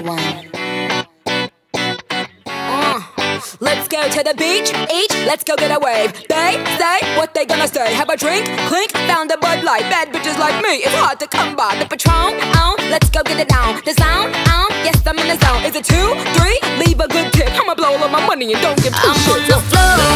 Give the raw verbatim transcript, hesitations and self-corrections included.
one. Let's go to the beach, each, let's go get a wave. They say what they gonna say. Have a drink, clink, found a Bud Light. Bad bitches like me, it's hard to come by. The Patron, on, let's go get it down. The sound, on, yes I'm in the zone. Is it two, three? Leave a good tip. I'ma blow all of my money and don't give two I'm shits. on the floor.